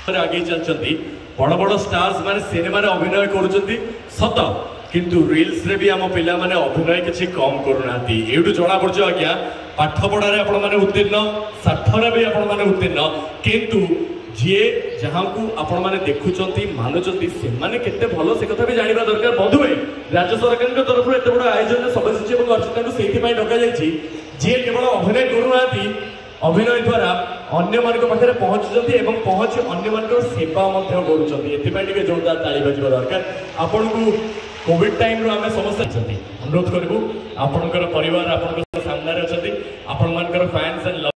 आगे चलती बड़ बड़ स्टार्स माने सिनेमा रे अभिनय करुचंती सत किंतु रील्स रे भी आम पिला माने अभिनय किछि कम करूनाती एडू जना पड़छ आज्ञा पाठ पढ़ा रे आपण माने उत्तीर्ण साठ रे भी आपण माने उत्तीर्ण किंतु जे जहाँ को आपण माने देखुचंती मानुचंती से माने केते भलो से कथा भी जानिबा दरकार बधुए राज्य सरकार के तरफ एते बड़ आयोजन सदस्य एवं अर्चना को सेति पय डका जायछि जे केवल अभिनय करूनाती अभिनय द्वारा अन्य मान पाखे पहुंचुंट एवं पहुंची अन्य मान सेवा कर जोरदार ताली बजा दरकार आपन को कोविड टाइम रो आमे समस्त अनुरोध करूँ आपणकर परिवार आपण सामने अच्छा आपण मान फैंस एंड